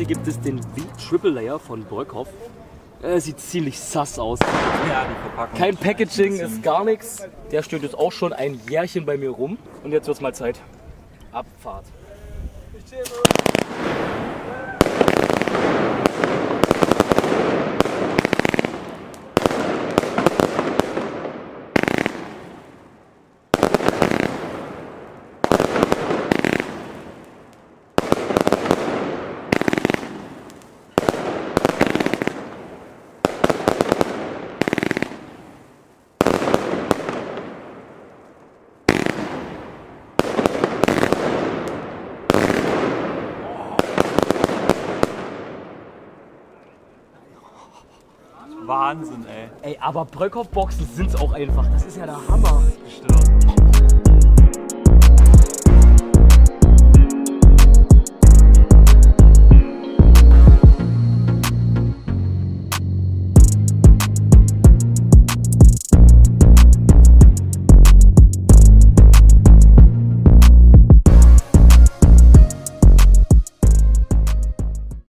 gibt es den Triple Layer von Bröckhoff. Sieht ziemlich sass aus. Ja, die Verpackung. Kein Packaging, ist gar nichts. Der steht jetzt auch schon ein Jährchen bei mir rum. Und jetzt wird's mal Zeit. Abfahrt. Wahnsinn, ey. Ey, aber Bröckhoff-Boxen sind's auch einfach. Das ist ja der Hammer. Gestört.